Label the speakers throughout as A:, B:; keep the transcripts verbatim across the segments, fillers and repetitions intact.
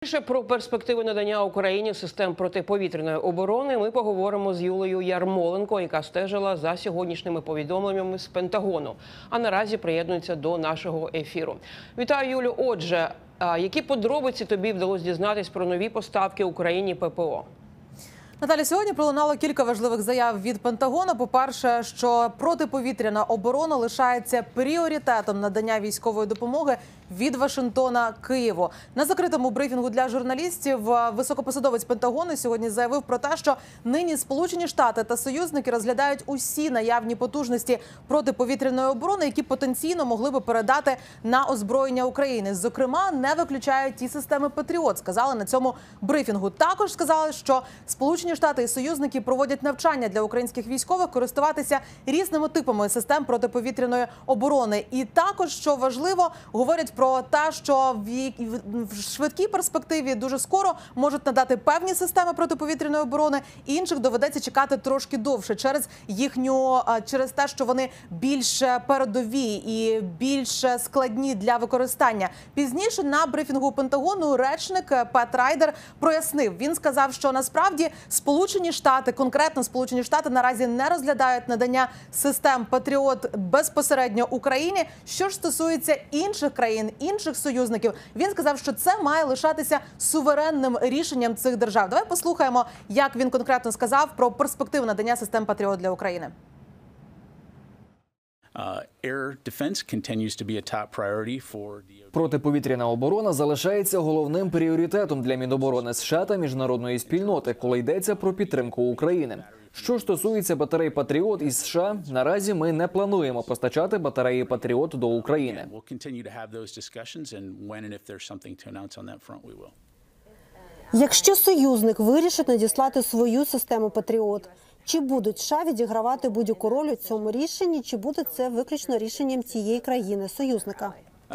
A: Більше про перспективи надання Україні систем протиповітряної оборони ми поговоримо з Юлією Ярмоленко, яка стежила за сьогоднішніми повідомленнями з Пентагону, а наразі приєднується до нашого ефіру. Вітаю, Юлю. Отже, які подробиці тобі вдалося дізнатись про нові поставки Україні ППО?
B: Наталя, сьогодні пролунало кілька важливих заяв від Пентагону. По-перше, що протиповітряна оборона лишається пріоритетом надання військової допомоги від Вашингтона Києву. На закритому брифінгу для журналістів високопосадовець Пентагону сьогодні заявив про те, що нині Сполучені Штати та союзники розглядають усі наявні потужності протиповітряної оборони, які потенційно могли би передати на озброєння України. Зокрема, не виключають ті системи «Патріот», сказали на цьому брифінгу. Також сказали, що Сполучені Штати і союзники проводять навчання для українських військових користуватися різними типами систем протиповітряної оборони. І також, що важливо, говорять про те, що в швидкій перспективі дуже скоро можуть надати певні системи протиповітряної оборони, інших доведеться чекати трошки довше через їхню, через те, що вони більш передові і більш складні для використання. Пізніше на брифінгу Пентагону речник Пет Райдер прояснив. Він сказав, що насправді Сполучені Штати, конкретно Сполучені Штати, наразі не розглядають надання систем «Патріот» безпосередньо Україні. Що ж стосується інших країн, інших союзників, він сказав, що це має лишатися суверенним рішенням цих держав. Давай послухаємо, як він конкретно сказав про перспективу надання систем «Патріот» для України.
C: Протиповітряна оборона залишається головним пріоритетом для Міноборони США та міжнародної спільноти, коли йдеться про підтримку України. Що ж стосується батарей «Патріот» із США, наразі ми не плануємо постачати батареї «Патріот» до України.
D: Якщо союзник вирішить надіслати свою систему «Патріот», чи будуть США відігравати будь-яку роль у цьому рішенні, чи буде це виключно рішенням цієї країни-союзника?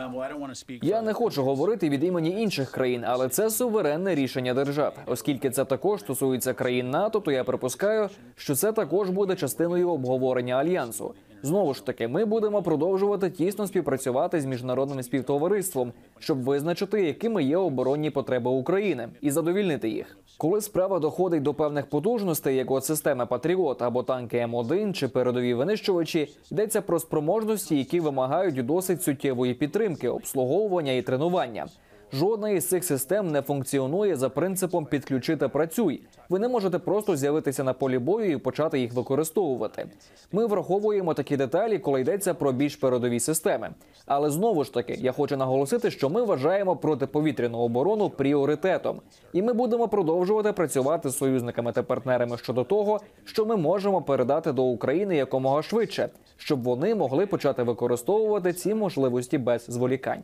C: Я не хочу говорити від імені інших країн, але це суверенне рішення держав. Оскільки це також стосується країн НАТО, то я припускаю, що це також буде частиною обговорення Альянсу. Знову ж таки, ми будемо продовжувати тісно співпрацювати з міжнародним співтовариством, щоб визначити, якими є оборонні потреби України, і задовільнити їх. Коли справа доходить до певних потужностей, як от системи «Патріот» або танки М один чи передові винищувачі, йдеться про спроможності, які вимагають досить суттєвої підтримки, обслуговування і тренування. Жодна із цих систем не функціонує за принципом «підключи та працюй». Ви не можете просто з'явитися на полі бою і почати їх використовувати. Ми враховуємо такі деталі, коли йдеться про більш передові системи. Але знову ж таки, я хочу наголосити, що ми вважаємо протиповітряну оборону пріоритетом. І ми будемо продовжувати працювати з союзниками та партнерами щодо того, що ми можемо передати до України якомога швидше, щоб вони могли почати використовувати ці можливості без зволікань.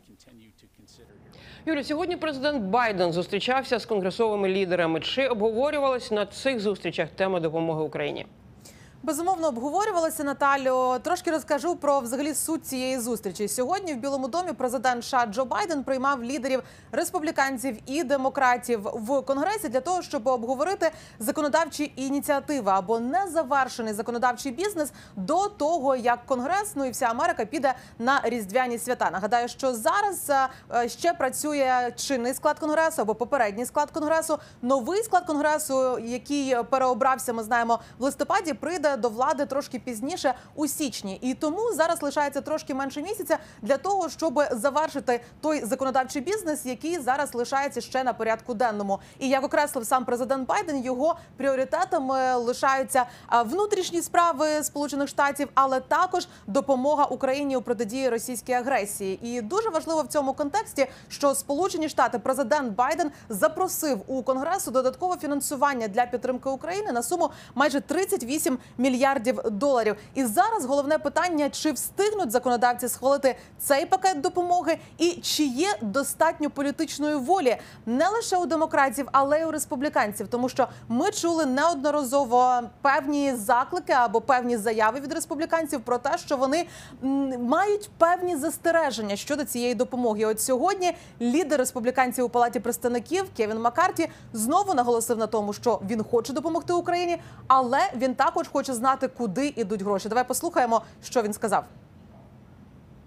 A: Юлі, сьогодні президент Байден зустрічався з конгресовими лідерами. Чи обговорювалась на цих зустрічах тема допомоги Україні?
B: Безумовно, обговорювалося, Наталю. Трошки розкажу про взагалі суть цієї зустрічі. Сьогодні в Білому домі президент США Джо Байден приймав лідерів республіканців і демократів в Конгресі для того, щоб обговорити законодавчі ініціативи або незавершений законодавчий бізнес до того, як Конгрес, ну і вся Америка піде на різдвяні свята. Нагадаю, що зараз ще працює чинний склад Конгресу або попередній склад Конгресу. Новий склад Конгресу, який переобрався, ми знаємо, в листопаді, прийде до влади трошки пізніше, у січні. І тому зараз лишається трошки менше місяця для того, щоб завершити той законодавчий бізнес, який зараз лишається ще на порядку денному. І як окреслив сам президент Байден, його пріоритетами лишаються внутрішні справи Сполучених Штатів, але також допомога Україні у протидії російській агресії. І дуже важливо в цьому контексті, що Сполучені Штати, президент Байден запросив у Конгресу додаткове фінансування для підтримки України на суму майже тридцять вісім мільярдів доларів. І зараз головне питання, чи встигнуть законодавці схвалити цей пакет допомоги і чи є достатньо політичної волі не лише у демократів, але й у республіканців. Тому що ми чули неодноразово певні заклики або певні заяви від республіканців про те, що вони мають певні застереження щодо цієї допомоги. От сьогодні лідер республіканців у Палаті представників Кевін Маккарті знову наголосив на тому, що він хоче допомогти Україні, але він також хоче знати, куди йдуть гроші. Давай послухаємо, що він сказав.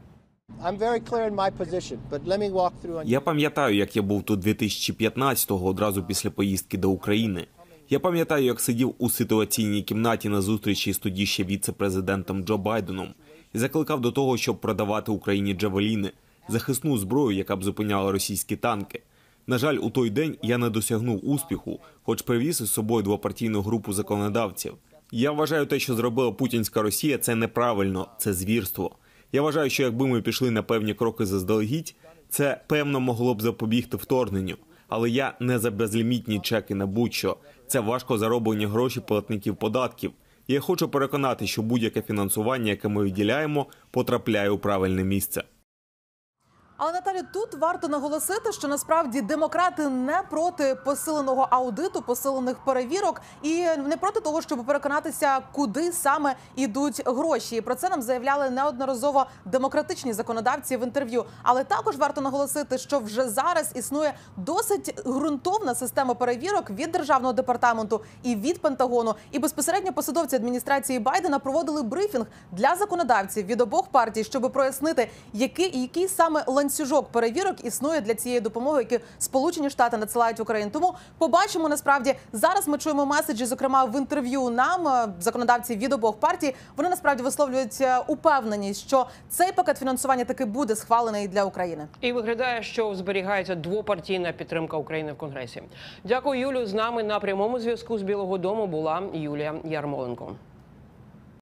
E: I'm very clear in my position, but let me walk through on
F: Я пам'ятаю, як я був тут дві тисячі п'ятнадцятого, одразу після поїздки до України. Я пам'ятаю, як сидів у ситуаційній кімнаті на зустрічі з тоді ще віце-президентом Джо Байденом і закликав до того, щоб продавати Україні джавеліни, захисну зброю, яка б зупиняла російські танки. На жаль, у той день я не досягнув успіху, хоч привіз із собою двопартійну групу законодавців. Я вважаю, те, що зробила путінська Росія, це неправильно, це звірство. Я вважаю, що якби ми пішли на певні кроки заздалегідь, це, певно, могло б запобігти вторгненню. Але я не за безлімітні чеки на будь-що. Це важко зароблені гроші платників податків. І я хочу переконати, що будь-яке фінансування, яке ми виділяємо, потрапляє у правильне місце.
B: Але, Наталю, тут варто наголосити, що насправді демократи не проти посиленого аудиту, посилених перевірок і не проти того, щоб переконатися, куди саме йдуть гроші. І про це нам заявляли неодноразово демократичні законодавці в інтерв'ю. Але також варто наголосити, що вже зараз існує досить ґрунтовна система перевірок від Державного департаменту і від Пентагону. І безпосередньо посадовці адміністрації Байдена проводили брифінг для законодавців від обох партій, щоб прояснити, який, який саме ланцюжок перевірок існує для цієї допомоги, які Сполучені Штати надсилають в Україну. Тому побачимо, насправді, зараз ми чуємо меседжі, зокрема, в інтерв'ю нам, законодавці від обох партій, вони насправді висловлюють упевненість, що цей пакет фінансування таки буде схвалений для України.
A: І виглядає, що зберігається двопартійна підтримка України в Конгресі. Дякую, Юлю. З нами на прямому зв'язку з Білого дому була Юлія Ярмоленко.